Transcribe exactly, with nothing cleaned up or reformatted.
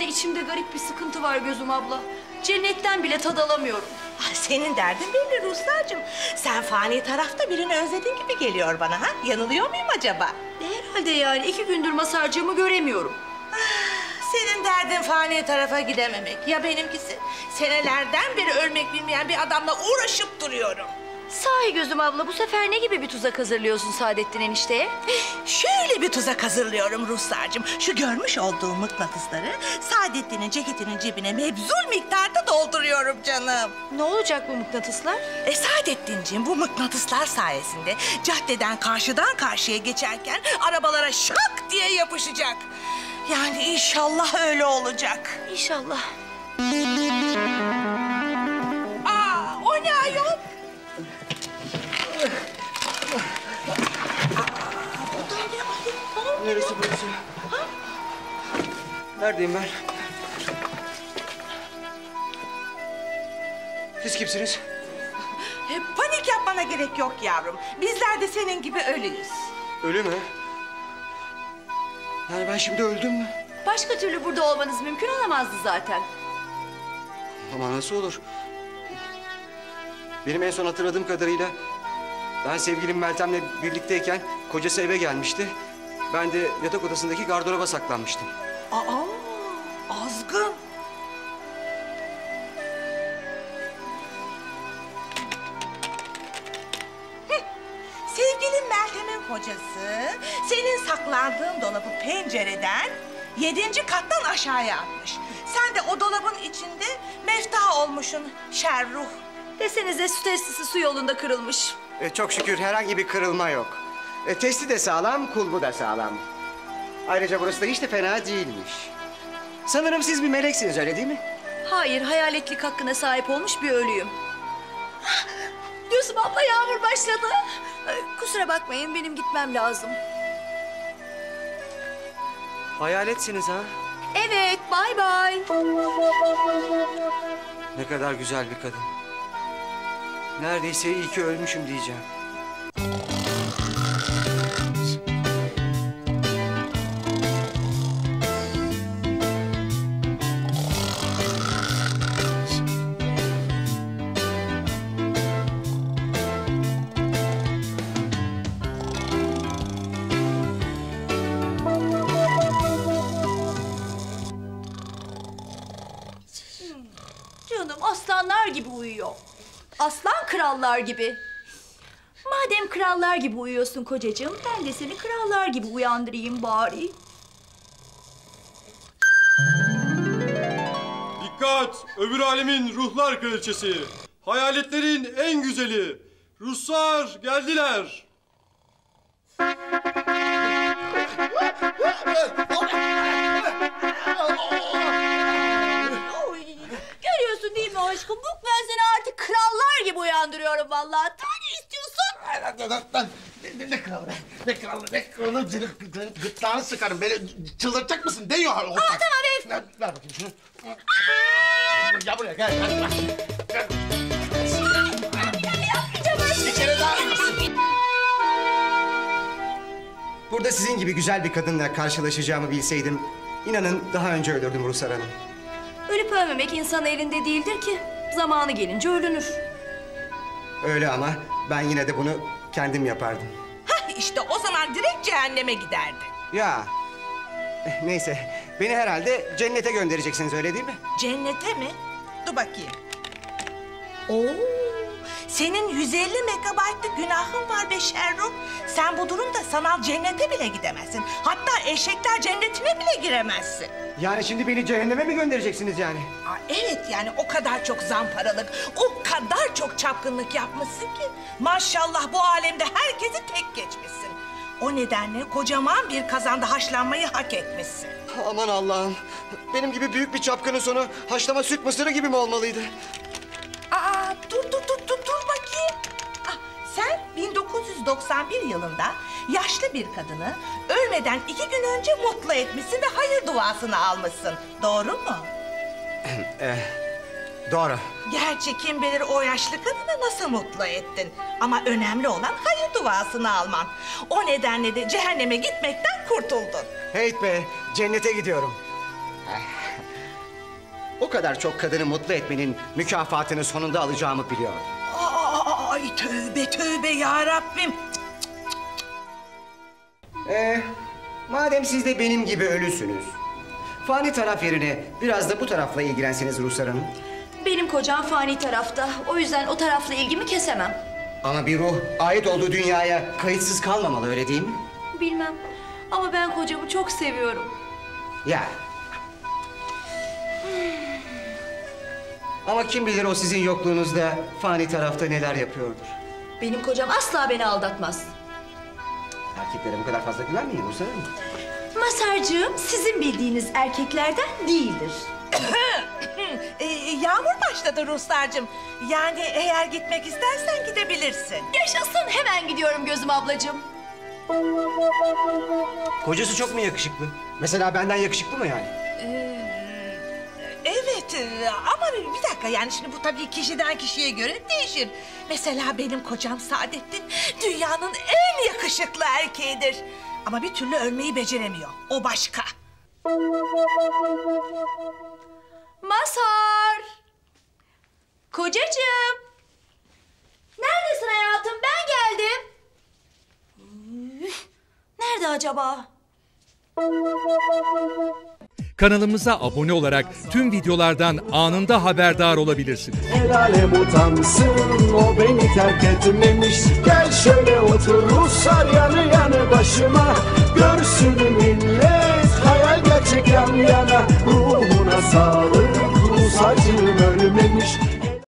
içimde garip bir sıkıntı var Gözüm abla. Cennetten bile tad alamıyorum. Ah, senin derdin belli Ruslarcığım. Sen fani tarafta birini özlediğin gibi geliyor bana ha? Yanılıyor muyum acaba? Herhalde yani iki gündür Masarcığımı göremiyorum. Senin derdin fani tarafa gidememek. Ya benimkisi? Senelerden beri ölmek bilmeyen bir adamla uğraşıp duruyorum. Sahi Gözüm abla bu sefer ne gibi bir tuzak hazırlıyorsun Saadettin enişteye? Şöyle bir tuzak hazırlıyorum Ruslarcığım. Şu görmüş olduğum mıknatısları Saadettin'in ceketinin cebine mebzul miktarda dolduruyorum canım. Ne olacak bu mıknatıslar? E Saadettinciğim bu mıknatıslar sayesinde caddeden karşıdan karşıya geçerken arabalara şak diye yapışacak. Yani inşallah öyle olacak. İnşallah. Aa, o ne ayol? Neresi burası? Ha? Neredeyim ben? Siz kimsiniz? E, panik yapmana gerek yok yavrum. Bizler de senin gibi ölüyüz. Ölü mü? Yani ben şimdi öldüm mü? Başka türlü burada olmanız mümkün olamazdı zaten. Ama nasıl olur? Benim en son hatırladığım kadarıyla ben sevgilim Meltem'le birlikteyken kocası eve gelmişti. Ben de yatak odasındaki gardıroba saklanmıştım. Aa, azgın. Heh, sevgilin Meltem'in kocası senin saklandığın dolabı pencereden yedinci kattan aşağıya atmış. Sen de o dolabın içinde meftah olmuşsun şerruh. Desenize su testisi su yolunda kırılmış. E, çok şükür herhangi bir kırılma yok. E, testi de sağlam, kulbu da sağlam. Ayrıca burası da hiç de fena değilmiş. Sanırım siz bir meleksiniz, öyle değil mi? Hayır, hayaletlik hakkına sahip olmuş bir ölüyüm. Gözüm abla yağmur başladı. Kusura bakmayın, benim gitmem lazım. Hayaletsiniz ha? Evet, bay bay. Ne kadar güzel bir kadın. Neredeyse iyi ki ölmüşüm diyeceğim. Canım aslanlar gibi uyuyor. Aslan krallar gibi. Madem krallar gibi uyuyorsun kocacığım, ben de seni krallar gibi uyandırayım bari. Dikkat! Öbür alemin ruhlar kraliçesi. Hayaletlerin en güzeli. Ruslar geldiler. Görüyorsun değil mi aşkım? Bak ben seni artık krallar gibi uyandırıyorum vallahi. Daha ne istiyorsun? Ne, ne kralı be? Ne kralı? Ne kralı? Senin gı- gırtlağını sıkarım. Beni çıldırtacak mısın? Değiyor. Aa tamam Elif. Ver, ver bakayım şunu. Gel buraya gel. Gel, gel. Gel. Bir kere daha. Burada sizin gibi güzel bir kadınla karşılaşacağımı bilseydim, inanın daha önce ölürdüm Ruhsar Hanım. Ölüp ölmemek insan elinde değildir ki. Zamanı gelince ölünür. Öyle ama ben yine de bunu kendim yapardım. Hah işte o zaman direkt cehenneme giderdi. Ya, eh, neyse. Beni herhalde cennete göndereceksiniz, öyle değil mi? Cennete mi? Dur bakayım. Oo, senin yüz elli megabaytlık günahın var be Şerruh. Sen bu durumda sanal cennete bile gidemezsin. Hatta eşekler cennetine bile giremezsin. Yani şimdi beni cehenneme mi göndereceksiniz yani? Aa, evet yani o kadar çok zamparalık, o kadar çok çapkınlık yapmışsın ki... ...maşallah bu alemde herkesi tek geçmişsin. O nedenle kocaman bir kazanda haşlanmayı hak etmişsin. Aman Allah'ım. Benim gibi büyük bir çapkının sonu haşlama süt mısırı gibi mi olmalıydı? Aa, dur dur dur dur dur bakayım. Ah, sen bin dokuz yüz doksan bir yılında yaşlı bir kadını ölmeden iki gün önce mutlu etmişsin ve hayır duasını almışsın. Doğru mu? eh, doğru. Gerçi kim bilir o yaşlı kadını nasıl mutlu ettin. Ama önemli olan hayır duasını alman. O nedenle de cehenneme gitmekten kurtuldun. Hey be, cennete gidiyorum. o kadar çok kadını mutlu etmenin mükafatını sonunda alacağımı biliyordum. Aa, ay tövbe tövbe ya Rabbim. Ee, madem siz de benim gibi ölüsünüz, fani taraf yerine biraz da bu tarafla ilgilenseniz Ruhsar Hanım. Benim kocam fani tarafta. O yüzden o tarafla ilgimi kesemem. Ama bir ruh ait olduğu dünyaya kayıtsız kalmamalı, öyle değil mi? Bilmem. Ama ben kocamı çok seviyorum. Ya. Ama kim bilir o sizin yokluğunuzda fani tarafta neler yapıyordur. Benim kocam asla beni aldatmaz. Erkeklere bu kadar fazla güvenmeyin Ruhsar Hanım. Masarcığım sizin bildiğiniz erkeklerden değildir. Ee, yağmur başladı Ruslarcığım. Yani eğer gitmek istersen gidebilirsin. Yaşasın, hemen gidiyorum Gözüm ablacığım. Kocası çok mu yakışıklı? Mesela benden yakışıklı mı yani? Evet e, ama bir dakika, yani şimdi bu tabii kişiden kişiye göre değişir. Mesela benim kocam Saadettin dünyanın en yakışıklı erkeğidir. Ama bir türlü ölmeyi beceremiyor. O başka. Mazhar! Kocacığım! Neredesin hayatım? Ben geldim. Üf, nerede acaba? Kanalımıza abone olarak tüm videolardan anında haberdar olabilirsiniz. El alem utansın, o beni terk etmemiş. Gel şöyle otur Ruslar yanı yanı başıma. Görsün millet hayal gerçek yan yana. Ruhuna sağlık Rus acım.